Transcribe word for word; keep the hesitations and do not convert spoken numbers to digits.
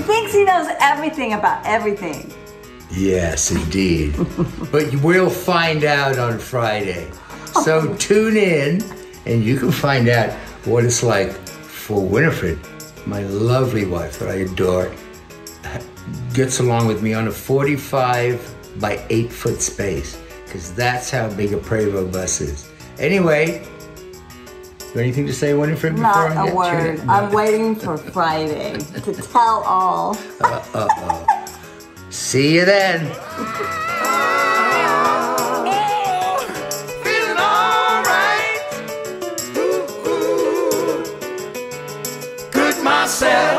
thinks he knows everything about everything. Yes, indeed. But we'll find out on Friday. So tune in and you can find out what it's like for Winifred, my lovely wife that I adore, gets along with me on a forty-five by eight foot space, because that's how big a Prevost bus is. Anyway, you anything to say, Winifred, before Not I a get word. to I'm waiting for Friday to tell all. Uh, uh-oh. See you then. Feeling all right. Ooh, ooh. Good myself.